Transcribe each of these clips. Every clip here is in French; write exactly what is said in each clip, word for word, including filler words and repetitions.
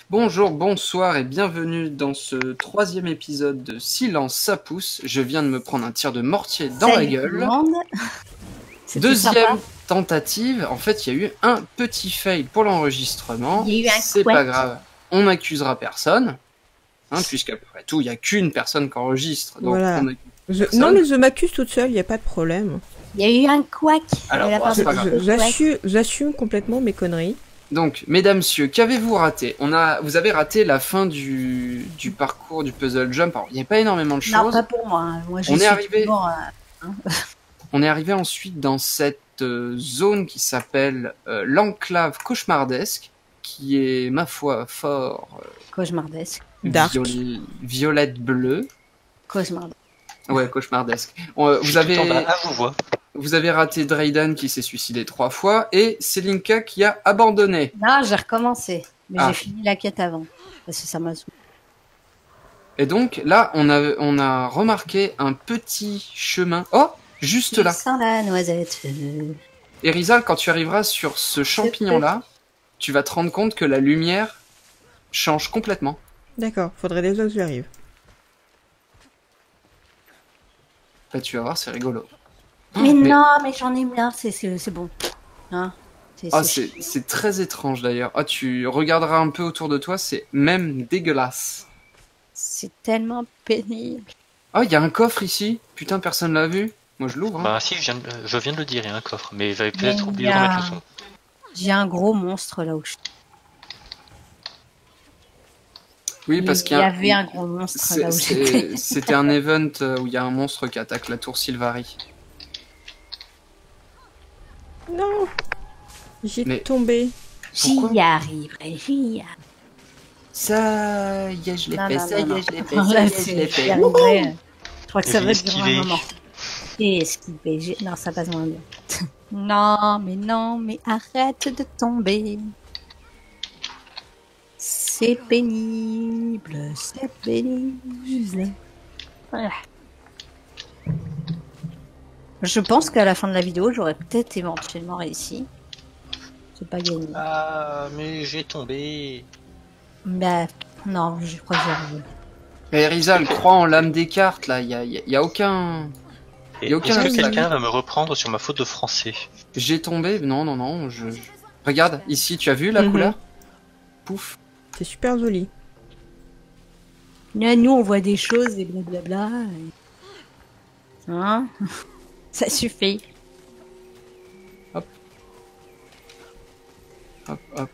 Bonjour, bonsoir et bienvenue dans ce troisième épisode de Silence ça pousse. Je viens de me prendre un tir de mortier dans Salut la gueule. tout le monde. Deuxième tentative, en fait il y a eu un petit fail pour l'enregistrement. Il y a eu un C'est couac. pas grave, on n'accusera personne. Hein, puisqu'après tout, il n'y a qu'une personne qui enregistre. Donc Voilà. on accuse Je- personne. Non, mais je m'accuse toute seule, il n'y a pas de problème. Il y a eu un couac. Alors, Elle a bon, pas c'est pas de- grave. Je- J'assume j'assume complètement mes conneries. Donc, mesdames, messieurs, qu'avez-vous raté? On a, Vous avez raté la fin du, du parcours du puzzle jump. Alors, il n'y a pas énormément de Non, choses. pas pour moi. hein. Moi, je On est suis arrivé- toujours, euh, On est arrivé ensuite dans cette euh, zone qui s'appelle euh, l'enclave cauchemardesque, qui est, ma foi, fort cauchemardesque. euh, Dark. viol- violette-bleu. Cauchemardesque. Ouais, cauchemardesque. On, euh, Je vous, suis tout le temps avez, là. Ah, je vous vois. vous avez raté Drayden qui s'est suicidé trois fois et Selinka qui a abandonné. Non, j'ai recommencé. Mais Ah. j'ai fini la quête avant. Parce que ça m'a saoulé. Et donc là, on a, on a remarqué un petit chemin. Oh, juste là. Sans la noisette. euh, Et Rizal, quand tu arriveras sur ce champignon-là, tu vas te rendre compte que la lumière change complètement. D'accord, faudrait déjà que j'y arrive. Bah, tu vas voir, c'est rigolo. Mais, mais- non, mais j'en ai marre. C'est c'est- c'est bon. Hein c'est Ah, c'est c'est c'est très étrange d'ailleurs. Ah, tu regarderas un peu autour de toi, c'est même dégueulasse. c'est tellement pénible. Ah, il y a un coffre ici. Putain, personne l'a vu. Moi, je l'ouvre. hein. Bah si, je viens, de, je viens de le dire, il y a un coffre, mais j'avais Mais peut-être il oublié y de a- remettre le son. J'ai un gros monstre là où je Oui, parce Il qu'il y y a avait un gros monstre c'est- là où c'est- j'étais. C'était un event euh, où il y a un monstre qui attaque la tour Sylvari. Non, J'y Mais- tombé. Pourquoi J'y arriverai, j'y arriverai. Ça y est, je l'ai Non, fait, non, ça non, y non. est, je l'ai fait, Là, ça y est, je c'est- l'ai j'y fait. arriverai. Je crois que Et ça j'ai va durer un esquivé. moment. Et esquiver. j'ai- Non, ça passe moins bien. Non, mais non, mais arrête de tomber. C'est pénible, c'est pénible. Voilà. Je pense qu'à la fin de la vidéo, j'aurais peut-être éventuellement réussi. C'est pas gagné. Ah, mais j'ai tombé. Bah, non, je crois que j'y arrive. Mais Rizal, crois en l'âme des cartes, là. Il y a, y a- y a aucun... Et Y a aucun Est-ce que raison. quelqu'un va me reprendre sur ma faute de français? J'ai tombé. Non, non, non. Je... je- Regarde, ici, tu as vu la Mhm. couleur? Pouf. C'est super joli. Là, nous, on voit des choses et blablabla. et- Hein? Ça suffit. Hop, hop.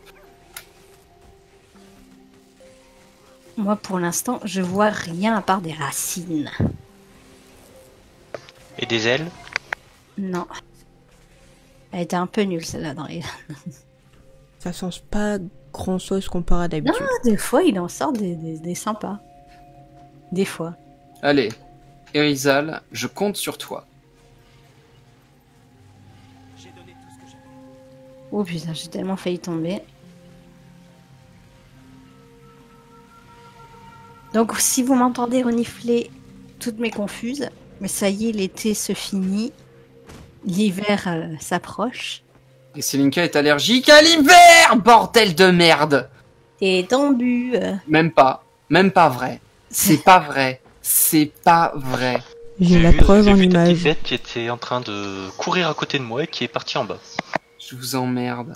Moi, pour l'instant, je vois rien à part des racines. Et des ailes? Non. Elle était un peu nulle, celle-là, dans les... Ça change pas grand chose comparé à d'habitude. Des fois, il en sort des, des, des sympas. Des fois. Allez, Rizal, je compte sur toi. Oh putain, j'ai tellement failli tomber. Donc, si vous m'entendez renifler, toutes mes confuses, mais ça y est, l'été se finit. L'hiver euh, s'approche. Et Selinka est allergique à l'hiver, bordel de merde. T'es tombé. euh. Même pas, même pas vrai. C'est pas vrai. C'est pas vrai. J'ai la vu- preuve j'ai en vu ta petite image. bête qui était en train de courir à côté de moi et qui est partie en bas. Je vous emmerde.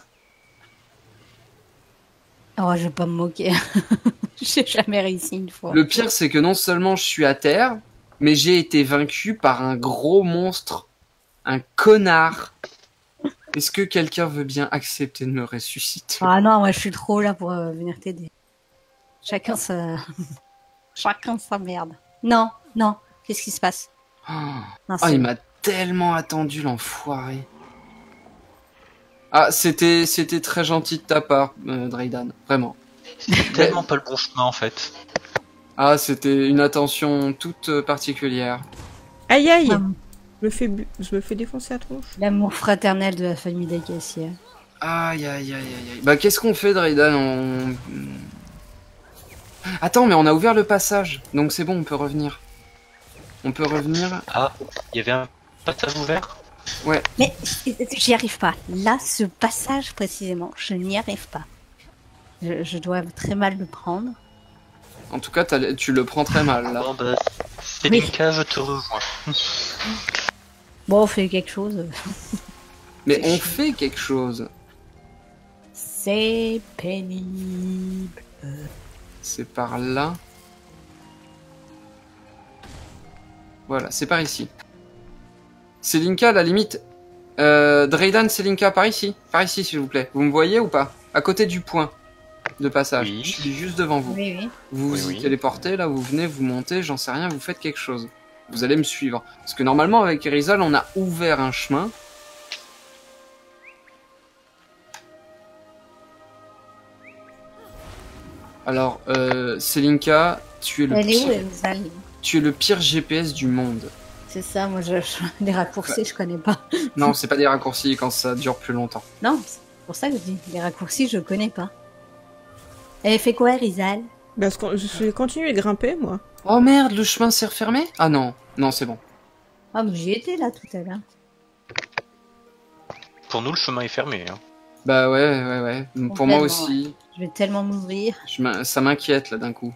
Oh, je vais pas me moquer. J'ai jamais réussi une fois. Le pire, c'est que non seulement je suis à terre, mais j'ai été vaincu par un gros monstre. Un connard. Est-ce que quelqu'un veut bien accepter de me ressusciter? Ah non, moi je suis trop là pour euh, venir t'aider. Chacun sa... Chacun sa merde. Non, non. Qu'est-ce qui se passe? Oh, Non, Ah, c'est- il m'a tellement attendu, l'enfoiré. Ah, c'était c'était très gentil de ta part, euh, Draydan. Vraiment. C'est tellement pas le bon chemin en fait. Ah, c'était une attention toute euh, particulière. Aïe aïe Ah, je me, fais bu- je me fais défoncer la tronche. L'amour fraternel de la famille d'Acacia. Aïe, aïe, aïe, aïe, aïe. Bah, qu'est-ce qu'on fait, Draydan? on... Attends, mais on a ouvert le passage, donc c'est bon, on peut revenir. On peut revenir. Ah, il y avait un passage ouvert? Ouais. Mais j'y arrive pas. Là, ce passage précisément, je n'y arrive pas. Je, je dois très mal le prendre. En tout cas, t'as- tu le prends très mal là. Bon, bah, Selinka, je te rejoins. Bon, on fait quelque chose. Mais on fait quelque chose. C'est pénible. C'est par là. Voilà, c'est par ici. Selinka, à la limite. Euh, Draydan, Selinka, par ici. Par ici, s'il vous plaît. Vous me voyez ou pas? À côté du point de passage. Oui. Je suis juste devant vous. Oui, oui. Vous vous Oui, y oui. téléportez, là, vous venez, vous montez, j'en sais rien, vous faites quelque chose. Vous allez me suivre. Parce que normalement, avec Erizal, on a ouvert un chemin. Alors, euh, Selinka, tu es le Elle est où, pire, Elsa? tu es le pire G P S du monde. C'est ça, moi, je, je- les raccourcis, je connais pas. Non, c'est pas des raccourcis quand ça dure plus longtemps. Non, c'est pour ça que je dis, les raccourcis, je connais pas. Elle fait quoi, Rizal? Parce que je vais continuer de grimper, moi. Oh merde, le chemin s'est refermé? Ah non, non, c'est bon. Ah, mais j'y étais là tout à l'heure. Pour nous, le chemin est fermé. Hein. Bah ouais, ouais, ouais. Pour moi Complètement, aussi. Je vais tellement m'ouvrir. Je m'in- ça m'inquiète là d'un coup.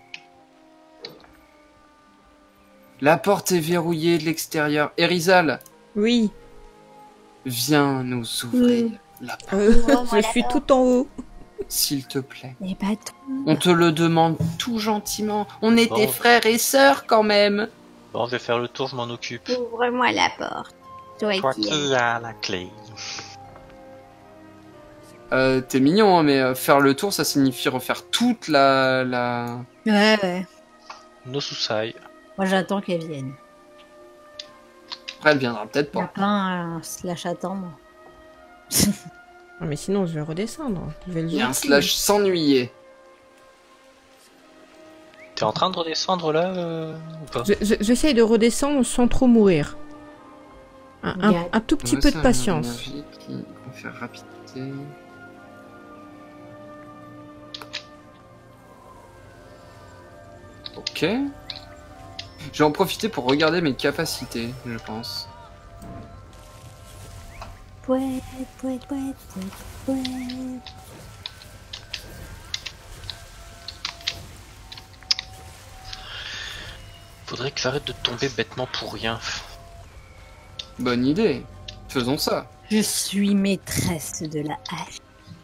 La porte est verrouillée de l'extérieur. Erizal, Oui. viens nous ouvrir Oui. la porte, Euh, Ouvre-moi je la suis porte. tout en haut. s'il te plaît. Les bâtons. On te le demande tout gentiment. On était Bon. frères et sœurs quand même. Bon, je vais faire le tour, je m'en occupe. Ouvre-moi la porte. Toi Toi qui es. qui as la clé. Euh, T'es mignon, hein, mais euh, faire le tour, ça signifie refaire toute la... la... Ouais, ouais. Nos sous-sailles. Moi, j'attends qu'elle vienne. Après, elle viendra peut-être Il n'y a pas. pas un slash attendre. Ah, mais sinon, je vais redescendre. Je vais le Il y a un voir. slash s'ennuyer. T'es en train de redescendre là euh, ou pas? Je- je- J'essaye de redescendre sans trop mourir. Un, un- Regarde. un tout petit Ouais, peu ça, de un patience. énergie qui confère rapidité. Ok. Je vais en profiter pour regarder mes capacités, je pense. Pouet, pouet, pouet, pouet, pouet. Faudrait que j'arrête de tomber bêtement pour rien. Bonne idée. Faisons ça. Je suis maîtresse de la hache.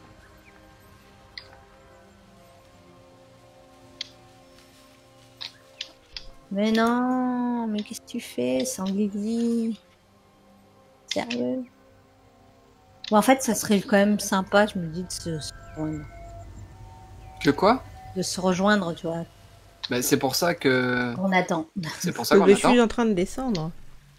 Mais non, mais qu'est-ce que tu fais, Sanguigui? Sérieux? Bon, en fait, ça serait quand même sympa, je me dis, de se, se rejoindre. Que quoi? De se rejoindre, tu vois. Bah, c'est pour ça que... On attend. C'est pour ça qu'on Je attend. suis en train de descendre.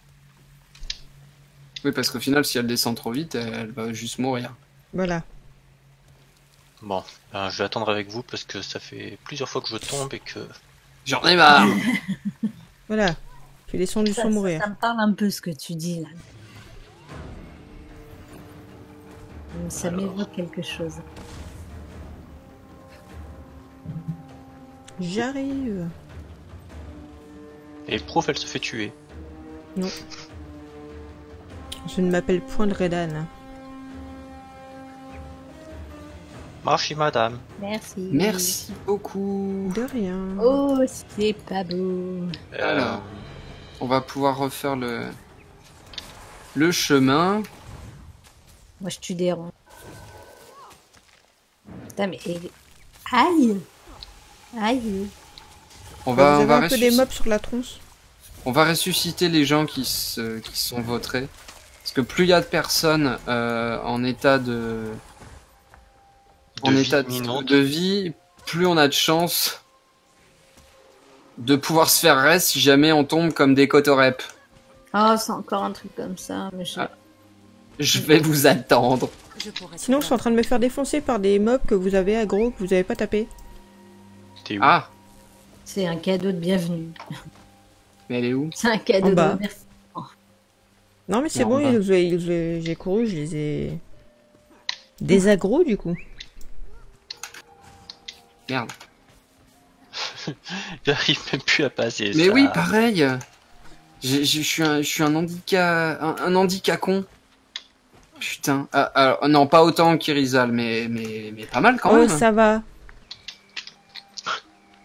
Oui, parce qu'au final, si elle descend trop vite, elle va juste mourir. Voilà. Bon, ben, je vais attendre avec vous parce que ça fait plusieurs fois que je tombe et que... J'en ai marre. Voilà. Je suis descendu Ça, sans ça- mourir. ça me parle un peu ce que tu dis là. Ça Alors. m'évoque quelque chose. J'arrive. Et le prof, elle se fait tuer. Je ne m'appelle point de Redan. Marche, madame. Merci. Merci beaucoup. De rien. Oh, c'est pas beau. Alors. Euh, On va pouvoir refaire le... Le chemin. Moi, je tue des ronds. Putain, mais... Aïe. Aïe. On Vous va, on avez va, un peu des ressusc- mobs sur la tronche. on va ressusciter les gens qui, se... qui sont votrés. Parce que plus il y a de personnes euh, en état de... de en vie état de, imminente. de vie, plus on a de chance de pouvoir se faire reste si jamais on tombe comme des cotorep. Oh, c'est encore un truc comme ça. Mais je... Ah. Je vais vous attendre. Sinon, je suis en train de me faire défoncer par des mobs que vous avez aggro, que vous avez pas tapé. T'es où? Ah, C'est un cadeau de bienvenue. mais elle est où? C'est un cadeau En de bas. remerciement. Non, mais c'est Non, bon, bah. ils- ils- ils- j'ai couru, je les ai désaggro du coup. Merde. J'arrive même plus à passer. Mais ça. oui, pareil. J'ai- j'ai- Je suis un, je suis un handicap, un, un handicap con. Putain. Ah, alors, non, pas autant qu'Irizal, mais, mais, mais pas mal quand Oh, même. ça va.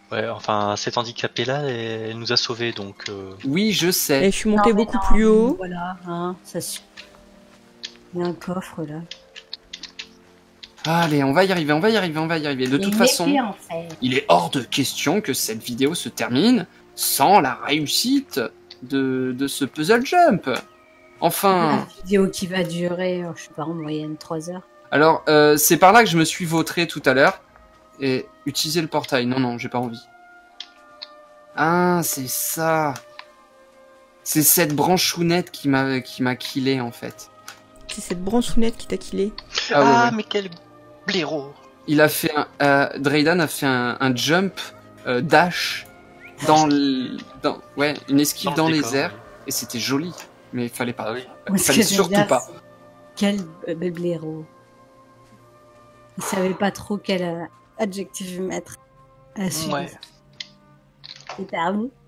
Ouais, enfin, cette handicapée-là, elle, elle nous a sauvés, donc... Euh... Oui, je Et sais. je suis montée Non, mais beaucoup non, plus haut. Voilà, hein, ça suffit. Il y a un coffre là. Allez, on va y arriver, on va y arriver, on va y arriver. De Il toute est façon, épais, en fait. il est hors de question que cette vidéo se termine sans la réussite de, de ce puzzle jump. Enfin... La vidéo qui va durer, euh, je sais pas, en moyenne trois heures. Alors, euh, c'est par là que je me suis vautré tout à l'heure. Et utiliser le portail. Non, non, j'ai pas envie. Ah, c'est ça. C'est cette branchounette qui m'a qui m'a killé, en fait. C'est cette branchounette qui t'a killé. Ah, ouais, ouais. mais quel blaireau! Il a fait un... Euh, Draydan a fait un, un jump euh, dash dans, le, dans... Ouais, une esquive dans, Dans le les décor, airs. ouais. Et c'était joli. Mais il fallait pas. Ah oui. Moi, Il ce fallait que j'aime surtout bien, pas. c'est Quel bel blaireau. Il savait pas trop quel euh, adjectif mettre à suivre. Ouais. C'était à vous.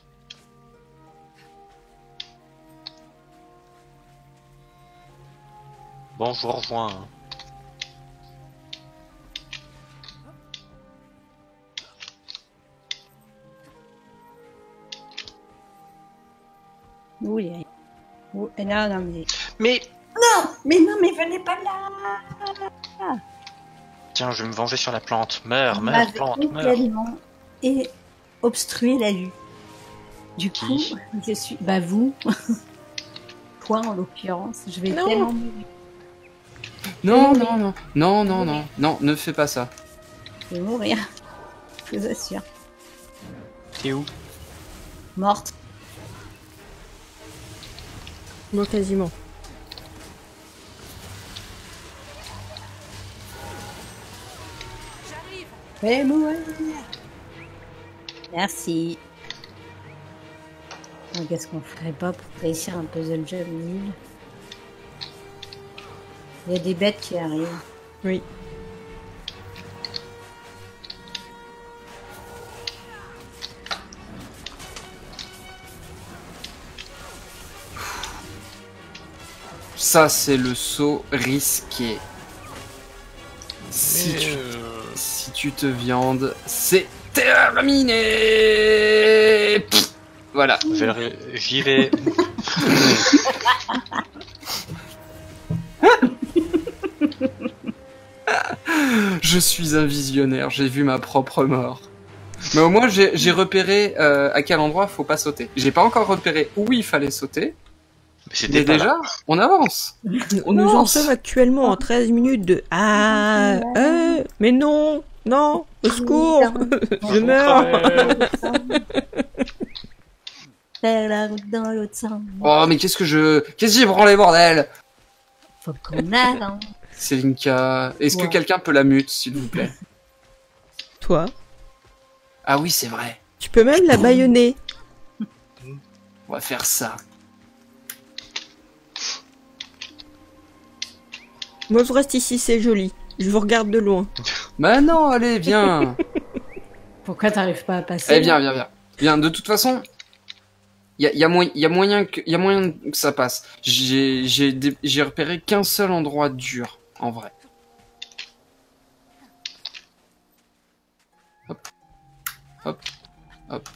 Bon, je vous rejoins. hein. Oui, oui. Oui, non, non, mais... Mais, Non, mais non, mais venez pas là. tiens, je vais me venger sur la plante. Meurs, Vous meurs, m'avez plante, meurs. complètement et obstrué la vue. Du coup, Qui je suis... Bah vous. Toi, en l'occurrence. Je vais Non. tellement mourir. Non, non, non. Non, non, non. Non, ne fais pas ça. Je vais mourir. Je vous assure. T'es où? Morte. Moi, quasiment. Je vais mourir. Merci. Donc, Qu'est-ce qu'on ferait pas pour réussir un puzzle jump nul? Il y a des bêtes qui arrivent. Oui. Ça, c'est le saut risqué. Si Mais, tu, euh, si tu te viandes, c'est terminé. Pff, voilà. je vais le ré- J'y vais. Je suis un visionnaire, j'ai vu ma propre mort. Mais au moins, j'ai j'ai repéré euh, à quel endroit faut pas sauter. J'ai pas encore repéré où il fallait sauter, Mais c'était mais pas déjà, là. on avance. On Nous en avance. sommes actuellement en treize minutes de... Ah, euh, mais non, non, au secours, je meurs. Faire la route dans l'autre sens. Oh, mais qu'est-ce que je... Qu'est-ce que j'ai branlé, bordel? Faut qu'on avance. Célinka, est-ce que Ouais. quelqu'un peut la mute, s'il vous plaît? Toi, Ah oui, c'est vrai. tu peux même la bâillonner. On va faire ça. Moi, je reste ici, c'est joli. Je vous regarde de loin. Bah non, allez, viens. Pourquoi t'arrives pas à passer? Allez, viens, viens, viens. Viens, de toute façon, il y a, y, a moy- y a moyen que, y a moyen que ça passe. J'ai, j'ai, dé- j'ai repéré qu'un seul endroit dur, en vrai. Hop, hop, hop.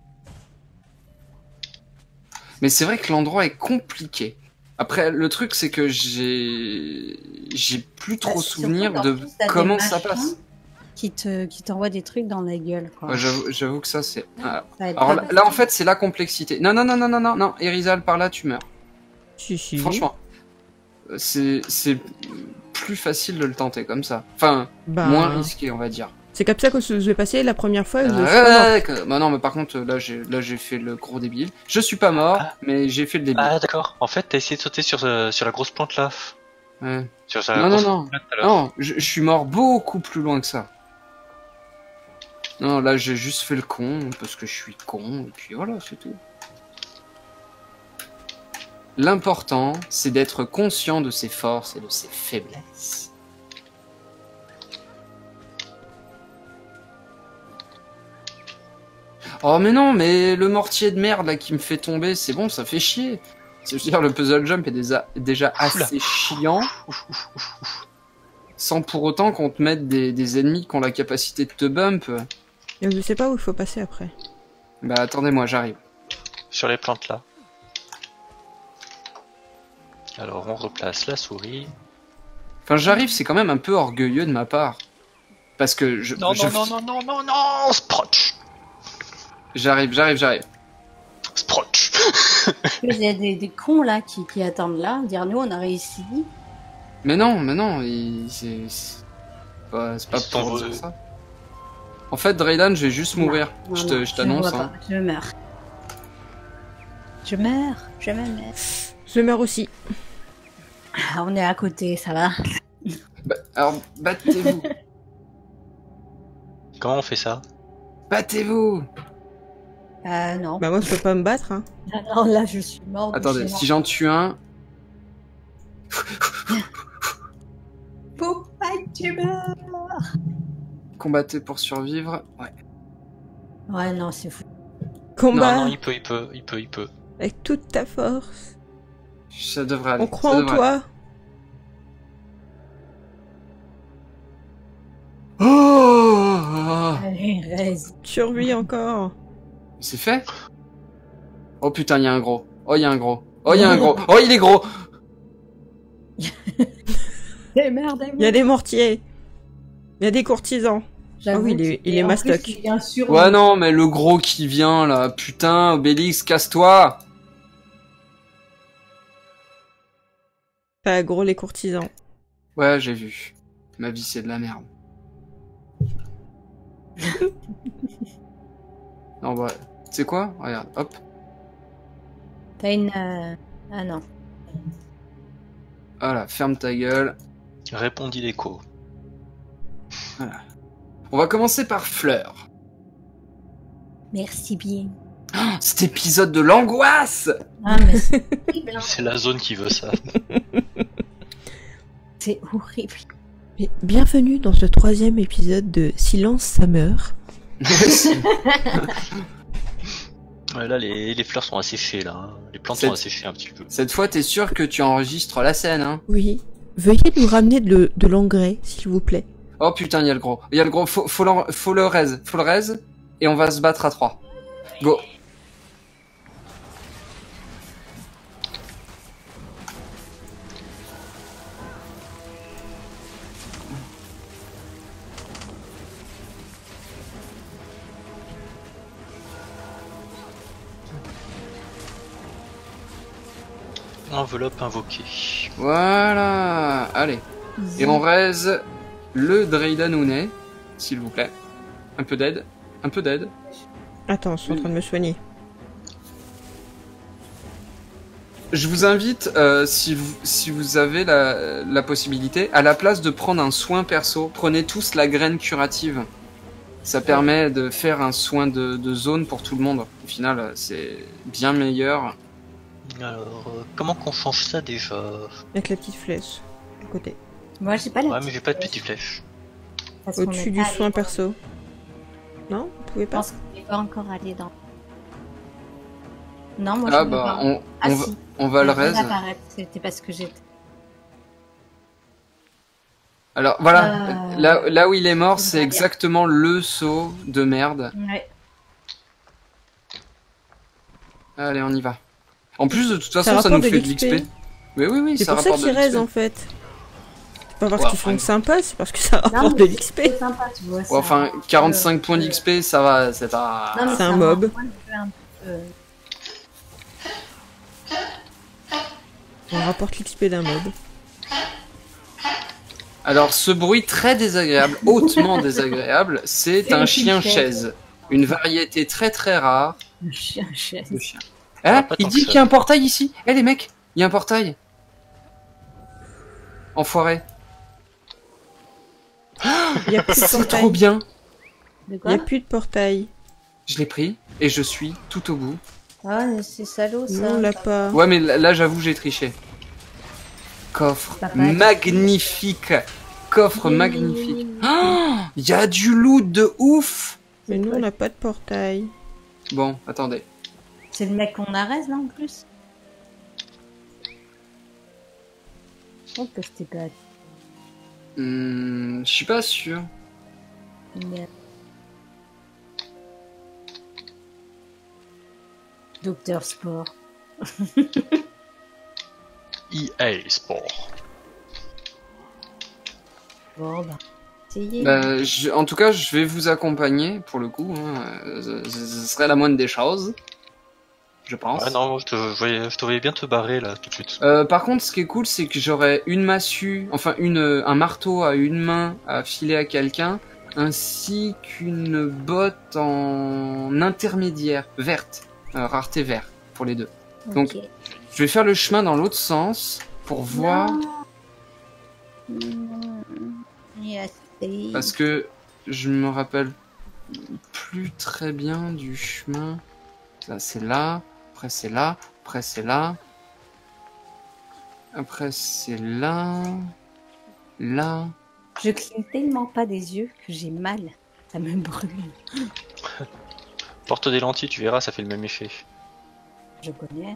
Mais c'est vrai que l'endroit est compliqué. Après, le truc, c'est que j'ai, j'ai plus trop Bah, surtout souvenir qu'en de plus, t'as des comment ça machins passe. Qui te, qui t'envoie des trucs dans la gueule, quoi. Ouais, j'avoue, j'avoue que ça, c'est... ah. Ça va être Alors pas là, facile. là, en fait, c'est la complexité. Non, non, non, non, non, non, non, Erizal, par là, tu meurs. Si, si. Franchement, euh, c'est c'est plus facile de le tenter comme ça. Enfin, Bah, moins risqué, on va dire. c'est comme ça que je vais passer la première fois. Euh, je suis ouais, pas morte. ouais, que- bah non, mais par contre, là, j'ai là, j'ai fait le gros débile. Je suis pas mort, Ah. mais j'ai fait le débile. Ah, d'accord. En fait, t'as essayé de sauter sur, euh, sur la grosse plante là. Ouais. Sur sa Non, non, grosse non. plante, tout à l'heure. Non, je, je suis mort beaucoup plus loin que ça. Non, là, j'ai juste fait le con, parce que je suis con, et puis voilà, c'est tout. L'important, c'est d'être conscient de ses forces et de ses faiblesses. Oh mais non, mais le mortier de merde là qui me fait tomber, c'est bon, ça fait chier. Je veux dire, le puzzle jump est déjà, déjà assez chiant, sans pour autant qu'on te mette des, des ennemis qui ont la capacité de te bump. Et je sais pas où il faut passer après. Bah attendez-moi, j'arrive. Sur les plantes là. Alors on replace la souris. Enfin, j'arrive, c'est quand même un peu orgueilleux de ma part. Parce que je... Non, je- non, non, non, non, non, non, Sprotch. J'arrive, j'arrive, j'arrive. Sprotch. Il y a des, des cons là qui, qui attendent là, dire nous on a réussi. Mais non, mais non, il- c'est... C'est pas, c'est pas Ils sont pour vrais. dire ça. En fait, Draydan, je vais juste mourir. Non, je non, te- je t'annonce. ne vois Hein. pas, Je meurs. Je meurs, je me meurs. Je meurs aussi. Ah, on est à côté, ça va. Bah, alors, battez-vous. Comment on fait ça? Battez-vous. Euh, non. Bah moi je peux pas me battre, hein. Ah non, là je suis mort. Attendez, je suis si j'en tue un... mort. Pourquoi tu meurs? Combattez pour survivre. Ouais. Ouais, non, c'est fou. Combat Non, non, il peut, il peut, il peut, il peut. avec toute ta force. Ça devrait aller. On croit ça en devrait toi. aller. Oh, Allez, reste. Survie encore. c'est fait? Oh putain, il y a un gros. Oh, il y a un gros. Oh, il y a un gros. Oh, il est gros. Démerdez-vous. Il y a des mortiers. Il y a des courtisans. Ah oui, il est, il est mastoc. Bien sûr. Ouais, non, mais le gros qui vient, là. Putain, Obélix, casse-toi. Pas gros les courtisans. Ouais, j'ai vu. Ma vie, c'est de la merde. Non, bah, tu sais quoi? Regarde, hop. T'as une. euh, Ah non. Voilà, ferme ta gueule. Répondit l'écho. On va commencer par Fleur. Merci bien. Oh, cet épisode de l'angoisse! Ah, mais c'est horrible. hein. C'est la zone qui veut ça. C'est horrible. Et bienvenue dans ce troisième épisode de Silence ça meurt. Ouais, là, les, les fleurs sont asséchées, là. hein. Les plantes C'est- sont asséchées un petit peu. Cette fois, t'es sûr que tu enregistres la scène, hein? Oui. Veuillez nous ramener de, le- de l'engrais, s'il vous plaît. Oh putain, il y a le gros. Il y a le gros, faut, faut, le, faut le raise. Faut le raise, et on va se battre à trois. Go. Enveloppe invoquée. Voilà. Allez. Et on raise le Draydan Ounet, s'il vous plaît. Un peu d'aide. Un peu d'aide. Attends, je suis en train de me soigner. Je vous invite, euh, si, vous, si vous avez la, la possibilité, à la place de prendre un soin perso, prenez tous la graine curative. Ça permet de faire un soin de, de zone pour tout le monde. Au final, c'est bien meilleur. Alors, euh, comment qu'on change ça déjà? Avec la petite flèche. À côté. Moi, j'ai pas la. Ouais, mais j'ai pas de petite flèche. Parce qu'on Au-dessus est du pas soin allé- perso. Non, vous pouvez Je pas. pense qu'on n'est pas encore allé dans. Non, moi Ah je peux bah, pas. on, Ah, on, va, si. on va le Ça vient raise. d'apparaître, C'était parce que j'étais. Alors voilà, Euh, là, là où il est mort, je c'est vois bien. exactement le saut de merde. Ouais. Allez, on y va. En plus, de toute façon, ça, rapporte nous de fait de l'X l'X P. P. Oui, oui, oui, C'est ça pour ça rapporte qu'ils de l'X P. raisent en fait. C'est pas parce Ouais, qu'ils enfin- sont sympas, c'est parce que ça Non, rapporte mais de l'X P. C'est sympa, tu vois. Ouais, ça- enfin, quarante-cinq euh, points euh, d'X P, ça va, c'est pas... non, mais C'est ça un rend mob. le point de vue un peu- On rapporte l'X P d'un mob. Alors, ce bruit très désagréable, hautement désagréable, c'est C'est un une chien-chaise. Une variété très très rare Le chien chaise. de chien. Ah, Hein? pas Il tant dit que qu'il y a ça. un portail ici. Eh les mecs, il y a un portail. Enfoiré. Il y a plus de C'est portail. trop bien. De Il quoi y a plus de portail. Je l'ai pris et je suis tout au bout. Ah, c'est salaud ça. Non, on l'a pas. Ouais, mais là, là, j'avoue, j'ai triché. Coffre T'as pas magnifique. Coffre Oui. magnifique. Il y a du loot de ouf. Mais nous, on n'a pas de portail. Bon, attendez. C'est le mec qu'on arrête là en plus. Oh, que je t'ai pas. Hmm, je suis pas sûr. Mais- Docteur Sport. E A Sport. Bon, bah. Essayez. Bah, je- en tout cas, je vais vous accompagner pour le coup. Hein. Ce, ce- ce serait la moindre des choses, je pense. Ouais, non, je te, je voyais, je te voyais bien te barrer là tout de suite. Euh, par contre, ce qui est cool, c'est que j'aurai une massue, enfin une, un marteau à une main à filer à quelqu'un, ainsi qu'une botte en intermédiaire, verte, euh, rareté vert, pour les deux. Donc, Ok. je vais faire le chemin dans l'autre sens pour voir, Non. Yes. parce que je me rappelle plus très bien du chemin. Ça, c'est là, après c'est là, après c'est là. Après, c'est là, là. Je cligne tellement pas des yeux que j'ai mal. Ça me brûle. Porte des lentilles, tu verras, ça fait le même effet. Je connais.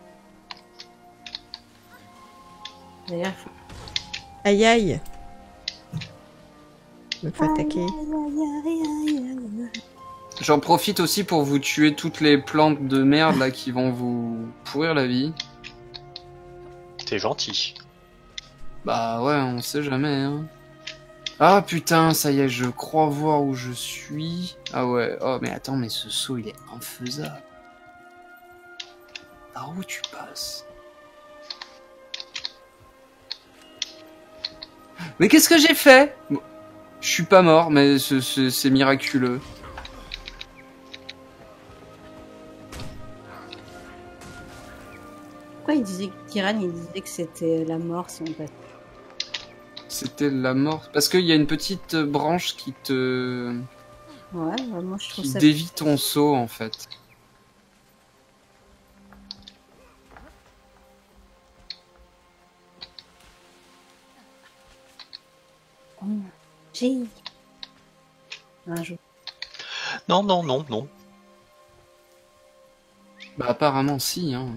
D'ailleurs, il faut... Aïe aïe. Je me fais attaquer. J'en profite aussi pour vous tuer toutes les plantes de merde là qui vont vous pourrir la vie. T'es gentil. Bah ouais, on sait jamais. Hein. Ah putain, ça y est, je crois voir où je suis. Ah ouais, oh mais attends, mais ce saut il est infaisable. Par où tu passes? Mais qu'est-ce que j'ai fait? Bon, je suis pas mort, mais ce- ce- c'est miraculeux. Pourquoi il disait que Kiran, il disait que c'était la mort si on passe. C'était la mort. Parce qu'il y a une petite branche qui te... Ouais, bah, moi je trouve qui ça. dévie ton saut en fait. J'ai. Un jour. Non, non, non, non. Bah apparemment si, hein.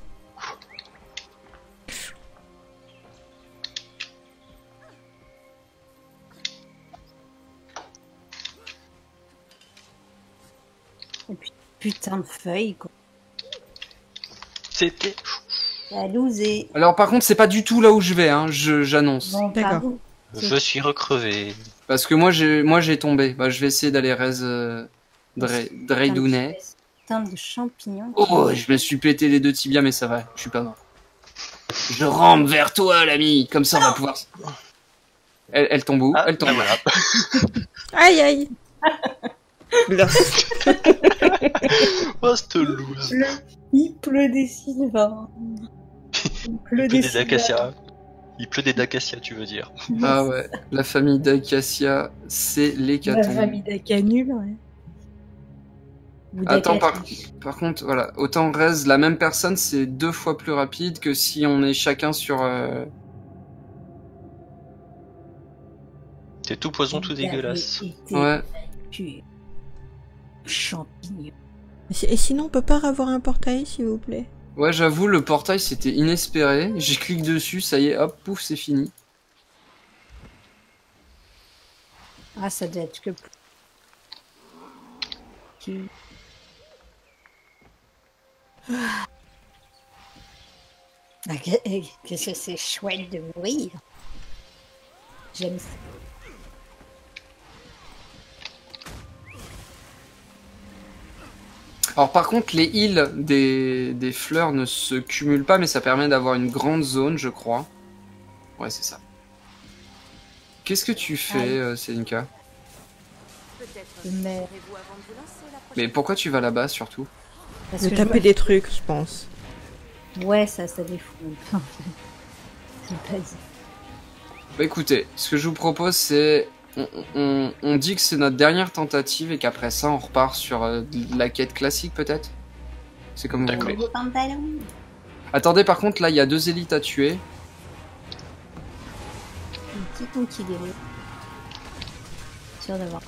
Et puis, putain de feuille, quoi. C'était... La loser. Alors par contre c'est pas du tout là où je vais, hein, je j'annonce. Bon, D'accord. par où Je suis recrevé. Parce que moi j'ai moi j'ai tombé. Bah je vais essayer d'aller raise euh, Dre- Draydounet. Putain de champignons. Oh, je me suis pété les deux tibias mais ça va, je suis pas mort. Je rampe vers toi l'ami, comme ça on va pouvoir... Elle, elle tombe où? Ah, Elle tombe ah, voilà. Aïe aïe. Là. Oh, cette loose. Il pleut des sylvains. Il pleut Il pleut des des acacias. Il pleut des dacacias, tu veux dire. Ah ouais, la famille d'Acacia, c'est La l'hécatombe. famille d'Acanul, ouais. Ou Attends, par, d'Acacia. par contre, voilà, autant Rez, la même personne, c'est deux fois plus rapide que si on est chacun sur... euh, T'es tout poison, tout Vous avez dégueulasse. été Ouais. tué. Champignons. Et sinon, on peut pas avoir un portail, s'il vous plaît? Ouais, j'avoue, le portail, c'était inespéré. J'y clique dessus, ça y est, hop, pouf, c'est fini. Ah, ça doit être que... Tu... Ah, que- qu'est-ce que c'est chouette de mourir. J'aime ça. Alors par contre, les heals des, des fleurs ne se cumulent pas, mais ça permet d'avoir une grande zone, je crois. Ouais, c'est ça. Qu'est-ce que tu fais, Aïe. euh, Selinka? Mais... Mais pourquoi tu vas là-bas, surtout? Parce De que je taper vois- des trucs, je pense. Ouais, ça, ça défoule. J'ai pas dit. Bah écoutez, ce que je vous propose, c'est... On, on, on dit que c'est notre dernière tentative et qu'après ça, on repart sur euh, de la quête classique, peut-être? C'est comme vous D'accord. voulez. Des pantalons. Attendez, par contre, là, il y a deux élites à tuer. Un petit conquiléré. Sûr d'avoir...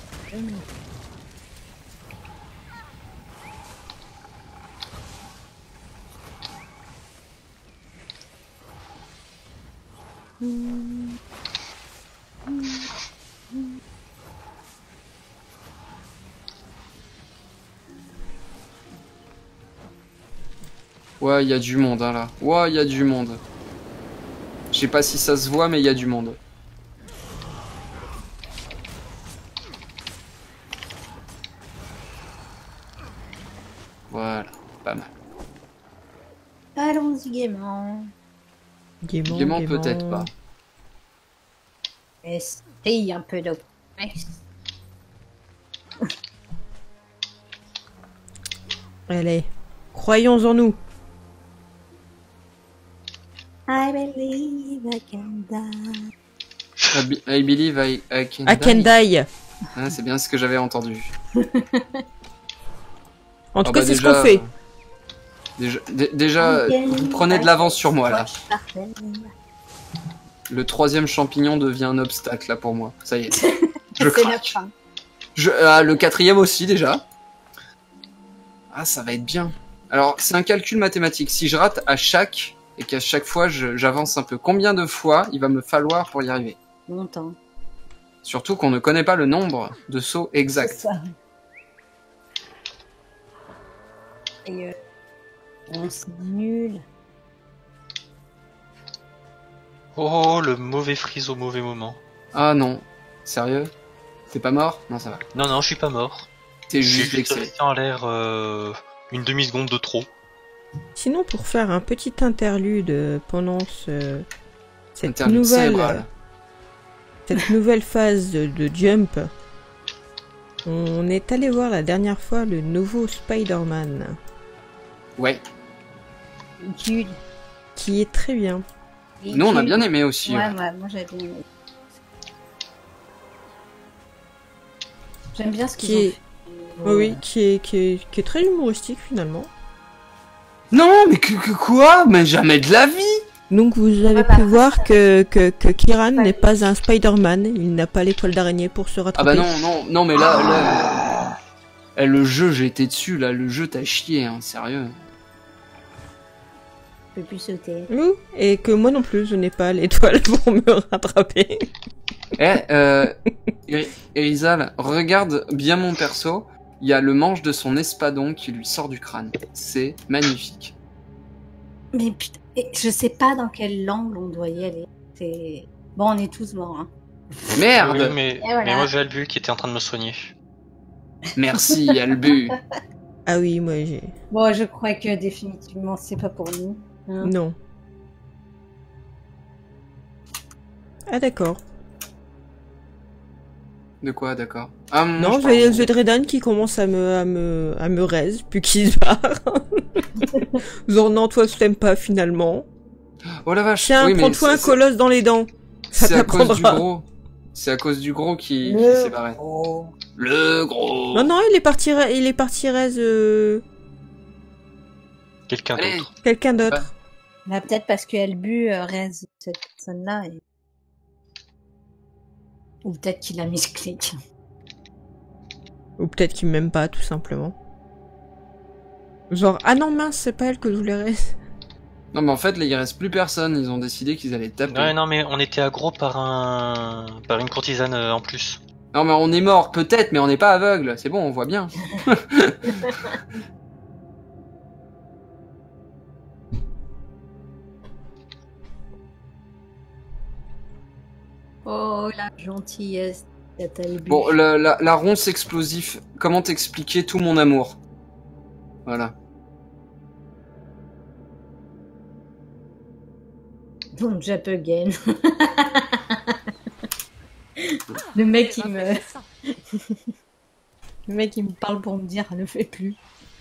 Ouais, il y a du monde, hein, là. Ouais, il y a du monde. Je sais pas si ça se voit, mais il y a du monde. Voilà, pas mal. Allons-y gaiement. Gaiement, Gaiement, gaiement. peut-être pas. Essaye un peu de... Allez, croyons en nous. I believe I can die. I, be- I believe I, I can I can die. die. Ah, c'est bien ce que j'avais entendu. En tout Ah cas, bah c'est ce déjà, qu'on fait. Déjà, d- déjà vous prenez de l'avance sur moi, là. Le troisième champignon devient un obstacle, là, pour moi. Ça y est. Je C'est la craque. fin. Je, ah, le quatrième aussi, déjà. Ah, ça va être bien. Alors, c'est un calcul mathématique. Si je rate à chaque, et qu'à chaque fois, je- j'avance un peu, combien de fois il va me falloir pour y arriver? Longtemps. Surtout qu'on ne connaît pas le nombre de sauts C'est exact. ça. Et euh... on c'est nul. Oh, le mauvais freeze au mauvais moment. Ah non. Sérieux? T'es pas mort? Non, ça va. Non, non, je suis pas mort. T'es Je suis juste juste vexé. resté en l'air euh, une demi-seconde de trop. Sinon, pour faire un petit interlude euh, pendant ce, cette, Interlude nouvelle, cérébral. cette nouvelle phase de, de jump, on est allé voir la dernière fois le nouveau Spider-Man, Ouais. Nul. qui est très bien. Nous, on a bien aimé aussi. Ouais, ouais. ouais, moi j'ai bien aimé. J'aime bien ce qu'ils Qui ont est, fait. oui, oui, qui est, qui est, qui est très humoristique finalement. Non, mais que, que quoi? Mais jamais de la vie! Donc vous avez Ouais, pu bah, voir que, que, que Kiran Ouais. n'est pas un Spider-Man, il n'a pas l'étoile d'araignée pour se Ah rattraper. bah non, non, non, mais là, là, eh, le jeu, j'ai été dessus, là, le jeu t'a chié, hein, sérieux. Je peux plus sauter. Oui, et que moi non plus, je n'ai pas l'étoile pour me rattraper. Eh, euh, Eri- Erizal, regarde bien mon perso, il y a le manche de son espadon qui lui sort du crâne. C'est magnifique. Mais putain, et je sais pas dans quel angle on doit y aller. C'est... Bon, on est tous morts, hein. Merde! Oui, mais, voilà. mais moi j'ai Albu qui était en train de me soigner. Merci, Albu. Ah oui, moi j'ai... Bon, je crois que définitivement, c'est pas pour nous. hein. Non. Ah d'accord. De quoi, d'accord? Ah, moi, Non, je parle- j'ai j'ai Dredan qui commence à me, à me, à me raise, puis qui se barre. Genre non, toi je t'aime pas finalement. Oh la vache! Tiens, Oui, mais prends-toi un c'est- colosse dans les dents. Ça C'est à cause du t'apprendra. gros. C'est à cause du gros qui, qui Le s'est barré. gros. Le gros! Non, non, il est parti, ra- il est parti raise euh, Quelqu'un Allez. d'autre. quelqu'un d'autre. Bah, peut-être parce qu'elle bu euh, raise cette personne-là. Et... Ou peut-être qu'il a mis ce clic. Ou peut-être qu'il m'aime pas, tout simplement. Genre, ah non mince, c'est pas elle que je voulais raise. Non, mais en fait, là, il reste plus personne. Ils ont décidé qu'ils allaient taper. Ouais, non, mais on était aggro par un, par une courtisane euh, en plus. Non, mais on est mort, peut-être, mais on n'est pas aveugle. C'est bon, on voit bien. Oh, la gentillesse de Talbu. Bon, la, la, la ronce explosif, comment t'expliquer tout mon amour? Voilà. Donc, Jap again. Le mec, il me... Le mec, il me parle pour me dire, ne fais plus.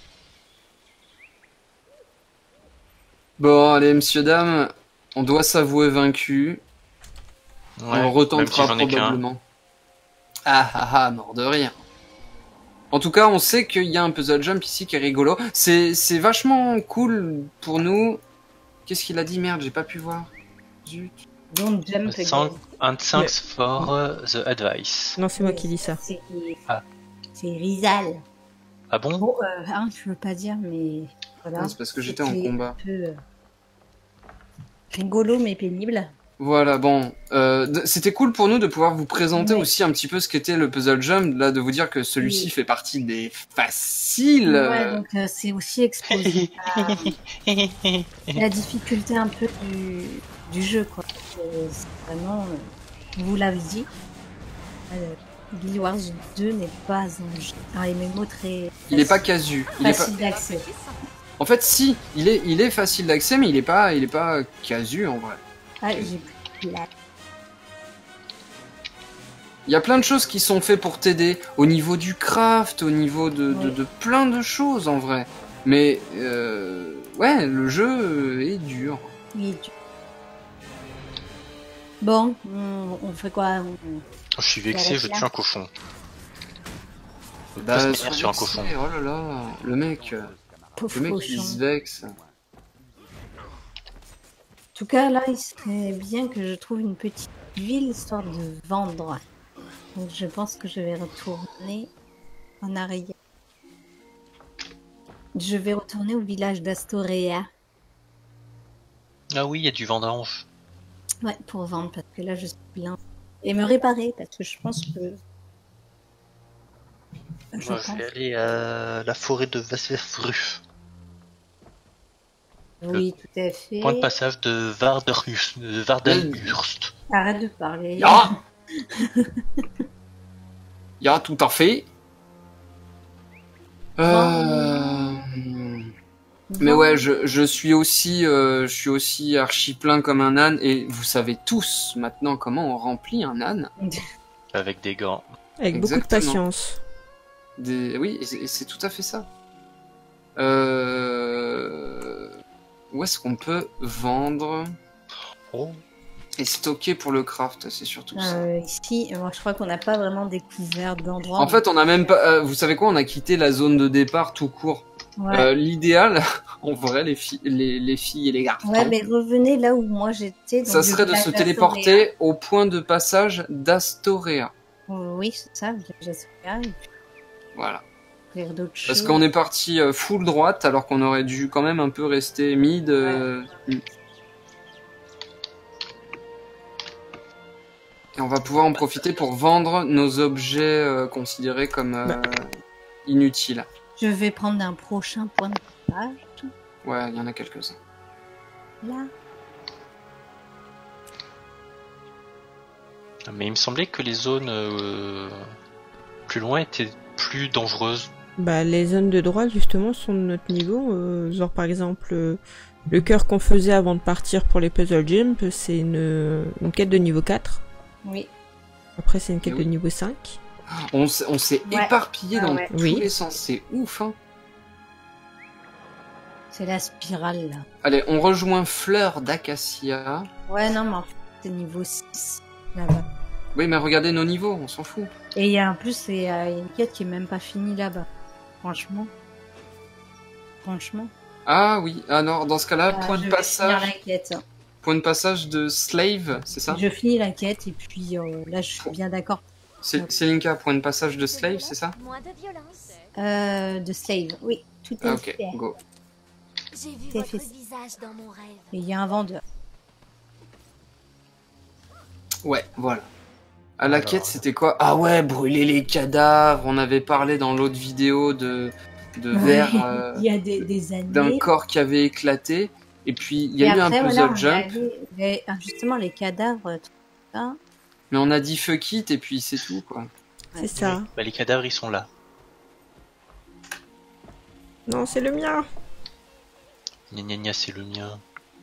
Bon, allez, messieurs, dames, on doit s'avouer vaincu. Ouais, on même si retentera j'en ai qu'un. probablement. Ah ah ah, mort de rien. En tout cas, on sait qu'il y a un puzzle jump ici qui est rigolo. C'est c'est vachement cool pour nous. Qu'est-ce qu'il a dit? Merde, j'ai pas pu voir. Zut. Donc, jump again. Thank- And thanks for uh, the advice. Non, c'est moi qui dis ça. C'est Ah. c'est Rizal. Ah bon? Bon, euh, hein, je veux pas dire, mais voilà. Ah, c'est parce que j'étais en C'était combat. un peu euh, rigolo, mais pénible. Voilà, bon, euh, d- c'était cool pour nous de pouvoir vous présenter Ouais. aussi un petit peu ce qu'était le puzzle jump, là, de vous dire que celui-ci Oui. fait partie des faciles. Ouais, euh, donc euh, c'est aussi exposé à la difficulté un peu du, du jeu, quoi. Euh, c'est vraiment, euh, vous l'avez dit, euh, Guild Wars deux n'est pas un jeu, un M M O très Il est pas casu. Il est pas... facile d'accès. En fait, si, il est, il est facile d'accès, mais il est pas, il est pas casu en vrai. Ah, j'ai pris la... Il y a plein de choses qui sont faites pour t'aider au niveau du craft, au niveau de, de, Oui. de plein de choses en vrai. Mais euh, ouais, le jeu est dur. Oui, tu- Bon, on, on fait quoi? On- Je suis vexé, je Là. tue un cochon. Je Bah, passe ma sois mère sur un vexé, cochon. oh là là, le mec, euh, Pauvre le mec il cochon. se vexe. En tout cas, là, il serait bien que je trouve une petite ville histoire de vendre. Donc, je pense que je vais retourner en arrière. Je vais retourner au village d'Astoria. Ah oui, il y a du vendange. Ouais, pour vendre, parce que là, je suis plein. Et me réparer, parce que je pense que... Je Moi, pense. je vais aller à la forêt de Vasverfru. Oui, tout à fait. Point de passage de Varderhus- de Vardenhurst. Arrête de parler. Ya Ya, tout à fait. Euh... Mais ouais, je, je suis aussi, euh, je suis aussi archi plein comme un âne, et vous savez tous maintenant comment on remplit un âne. Avec des gants. Avec beaucoup de Exactement. patience. Des... Oui, et c'est et c'est tout à fait ça. Euh... Où est-ce qu'on peut vendre Oh. et stocker pour le craft? C'est surtout ça. Euh, ici, moi, je crois qu'on n'a pas vraiment découvert d'endroit. En fait, on a même pas. euh, vous savez quoi? On a quitté la zone de départ tout court. Ouais. Euh, L'idéal, en vrai, les filles, les, les filles et les garçons, Ouais, mais revenez là où moi j'étais. donc ça le serait de village se d'Astoria. téléporter au point de passage d'Astoria. Euh, Oui, c'est ça, le village d'Astoria, et puis Voilà. faire d'autres Parce choses. qu'on est parti euh, full droite, alors qu'on aurait dû quand même un peu rester mid. euh, mm. Et on va pouvoir en profiter pour vendre nos objets euh, considérés comme euh, inutiles. Je vais prendre un prochain point de passage. Ouais, il y en a quelques-uns. Là. Mais il me semblait que les zones euh, plus loin étaient plus dangereuses. Bah, les zones de droite, justement, sont de notre niveau. euh, genre, par exemple, euh, le cœur qu'on faisait avant de partir pour les puzzle jump, c'est une, une quête de niveau quatre. Oui. Après, c'est une quête Et de oui. niveau cinq. On s'est on s'est Ouais. éparpillé Ah dans ouais. tous Oui. les sens, c'est ouf, hein. C'est la spirale là. Allez, on rejoint Fleur d'Acacia. Ouais, non, mais en fait, c'est niveau six là-bas. Oui, mais regardez nos niveaux, on s'en fout. Et il y a en plus, c'est euh, il y a une quête qui est même pas finie là-bas. Franchement. Franchement. Ah oui, ah non, dans ce cas-là, Ah, point je de vais passage, finir la quête. point de passage de Slave, c'est ça? Je finis la quête et puis euh, là, je suis bien d'accord. C'est c'est Linka, point de passage de Slave, c'est ça? Moins de violence. Euh, de Slave, oui, tout à Ah, ok, fait. go. J'ai vu T'as votre fait ça. visage dans mon rêve. Et il y a un vendeur. Ouais, voilà. À la Alors. quête, c'était quoi? Ah ouais, brûler les cadavres. On avait parlé dans l'autre vidéo de, de verre, Ouais, euh, il y a des, des années. d'un corps qui avait éclaté. Et puis, il y a Et eu après, un puzzle voilà, on est jump. allé- les- justement, les cadavres, tout ça. Mais on a dit fuck it, et puis c'est tout, quoi. C'est ça. Bah, les cadavres, ils sont là. Non, c'est le mien. Gna gna gna, c'est le mien.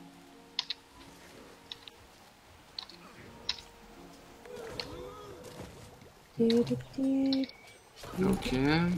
Ok.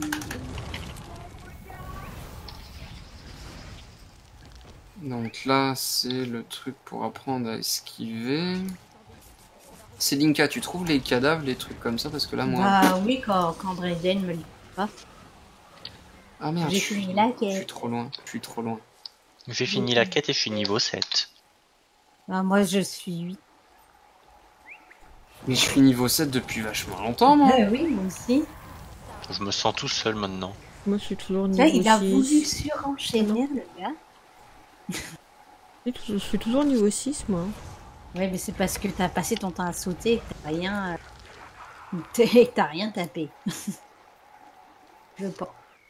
Donc là, c'est le truc pour apprendre à esquiver. C'est Linka, tu trouves les cadavres, les trucs comme ça? Parce que là, moi... Bah oui, quand, quand Drayden me le dit pas. Ah merde, j'ai je suis... fini la je suis quête. trop loin, je suis trop loin. J'ai fini la quête et je suis niveau sept. Bah, moi, je suis huit. Mais je suis niveau sept depuis vachement longtemps, moi. Ah oui, moi aussi. Je me sens tout seul maintenant. Moi, je suis toujours Tu vois, niveau il a voulu six. surenchaîner, le gars. Je suis toujours niveau six, moi. Ouais, mais c'est parce que t'as passé ton temps à sauter et que t'as rien, euh, t'es- que t'as rien tapé. Je pense.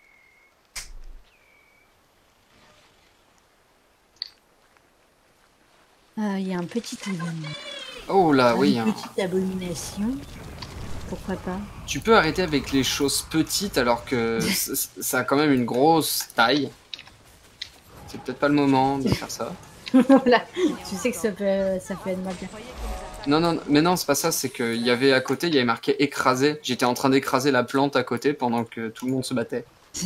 Euh, Il y a un petit événement. Oh là, oui. Une Hein. petite abomination. Pourquoi pas? Tu peux arrêter avec les choses petites alors que c- c- ça a quand même une grosse taille. C'est peut-être pas le moment de faire ça. Voilà. Tu sais que ça peut, ça peut être mal. Non, non, mais non, c'est pas ça. C'est qu'il y avait à côté, il y avait marqué écraser. J'étais en train d'écraser la plante à côté pendant que tout le monde se battait.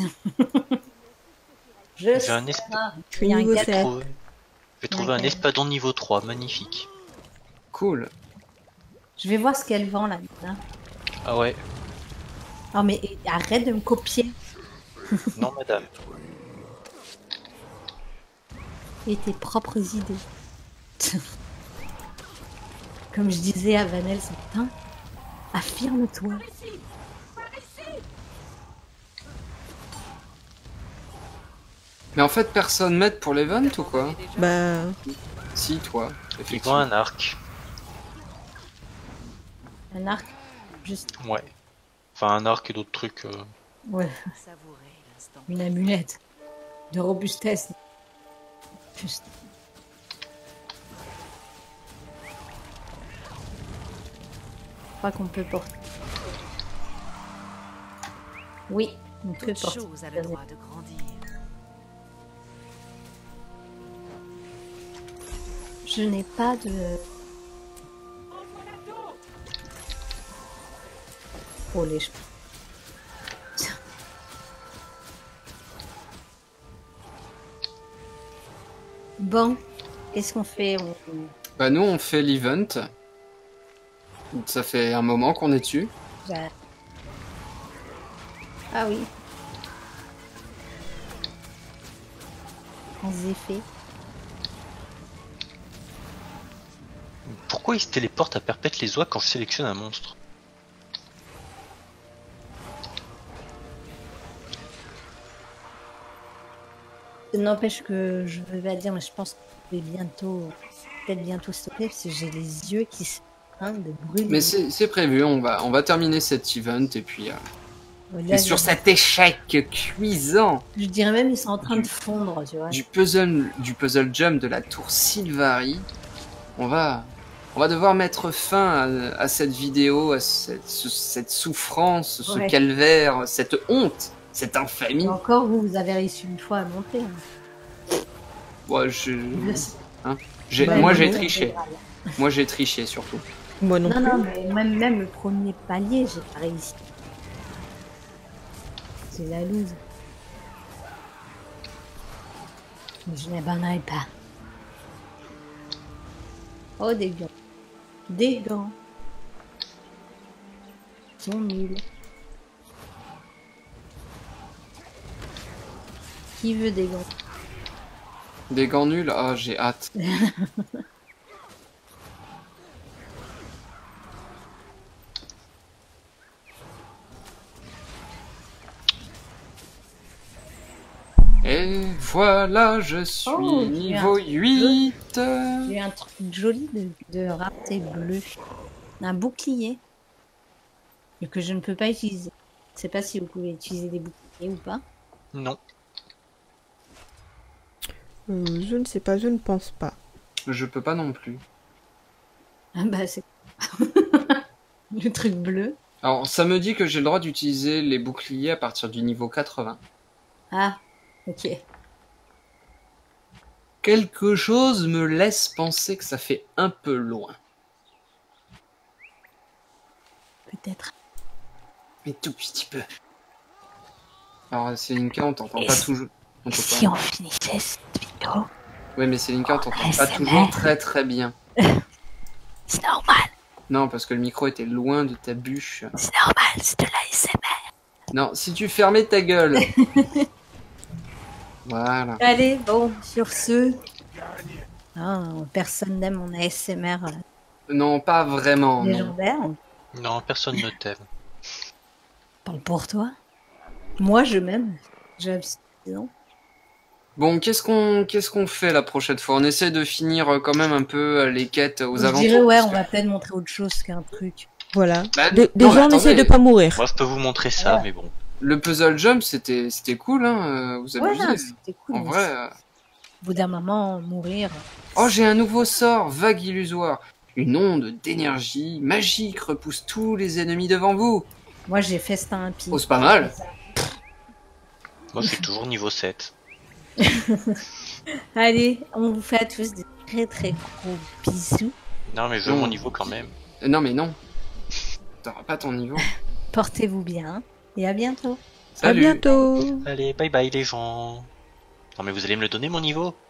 Je J'ai sais un esp- pas. Je suis Il y a un niveau gars- sept. trouvé- J'ai trouvé un Ok. espadon niveau trois, magnifique. Cool. Je vais voir ce qu'elle vend là. Hein. Ah ouais, Oh mais arrête de me copier. non madame. Et tes propres idées. Comme je disais à Vanel ce matin, affirme-toi. Mais en fait, personne m'aide pour l'event ou quoi? Bah, Si, toi. Il vend Effectivement. un arc. Un arc, juste. Ouais. Enfin un arc et d'autres trucs. euh, Ouais, une amulette de robustesse. Juste. Je crois qu'on peut porter. Oui, on peut Toute porter. chose a le droit de grandir. Je n'ai pas de. Oh les cheveux. Bon, qu'est-ce qu'on fait? On- Bah, nous, on fait l'event. Ça fait un moment qu'on est dessus. Bah. Ah oui. Sans effet. Pourquoi il se téléporte à perpète les oies quand je sélectionne un monstre? Ça n'empêche que je vais dire, mais je pense que je vais bientôt, peut-être bientôt stopper parce que j'ai les yeux qui sont en train de brûler. Mais c'est c'est prévu, on va, on va terminer cet event et puis... euh, Là, et sur je- cet échec cuisant Je dirais même ils sont en train de fondre, tu vois. du puzzle, du puzzle jump de la tour Sylvari, on va, on va devoir mettre fin à, à cette vidéo, à cette, ce- cette souffrance, ce Ouais. calvaire, cette honte, cette infamie. Et encore, vous, vous avez réussi une fois à monter. Hein. Ouais, je- Je sais. j'ai- Bah, moi non, j'ai non, triché, c'est moi j'ai triché surtout. moi non, Non, plus. non, mais même, même le premier palier, j'ai pas réussi. C'est la loose. Mais je n'abandonnerai pas. Oh, des gants. Des gants. Ils sont nuls. Qui veut des gants? Des gants nuls, ah j'ai hâte. Et voilà, je suis Oh, j'ai niveau un- huit. J'ai un truc joli de, de raté bleu. Un bouclier. Et que je ne peux pas utiliser. Je sais pas si vous pouvez utiliser des boucliers ou pas. Non. Euh, je ne sais pas, je ne pense pas. Je peux pas non plus. Ah bah c'est le truc bleu. Alors, ça me dit que j'ai le droit d'utiliser les boucliers à partir du niveau quatre-vingts. Ah, ok. Quelque chose me laisse penser que ça fait un peu loin. Peut-être. Mais tout petit peu. Alors, Célinka, on t'entend Et pas si- toujours. On t'entend- Si on finissait cette vidéo, Oui, mais Célinka, on t'entend pas A S M R. toujours très très bien. c'est normal. Non, parce que le micro était loin de ta bûche. C'est normal, c'est de l'A S M R. Non, si tu fermais ta gueule. Voilà. Allez, bon, sur ce. Ah, personne n'aime mon A S M R Non, pas vraiment. Non. légendaire. Non, personne ne t'aime. Parle pour toi. Moi, je m'aime. J'ai abstinent. Bon, qu'est-ce qu'on qu'est-ce qu'on fait la prochaine fois? On essaie de finir euh, quand même un peu euh, les quêtes aux Je alentours. dirais, ouais, parce on que- va peut-être montrer autre chose qu'un truc. Voilà. Bah, Dé- non, Déjà, mais on essaie attendez, de pas mourir. Moi, je peux vous montrer ça, Voilà. mais bon. Le puzzle jump, c'était c'était cool, hein. euh, Vous Ouais, amusez. c'était cool. En mais vrai. euh, Au bout d'un moment, mourir. Oh, j'ai un nouveau sort, vague illusoire. Une onde d'énergie magique repousse tous les ennemis devant vous. Moi, j'ai festin impie. Oh, c'est pas mal. Moi, je suis toujours niveau sept. Allez, on vous fait à tous des très très gros bisous. Non, mais je veux Non. mon niveau quand même. Euh, Non, mais non. T'auras pas ton niveau. Portez-vous bien et à bientôt. À Salut. bientôt. Allez, bye bye les gens. Non, mais vous allez me le donner mon niveau?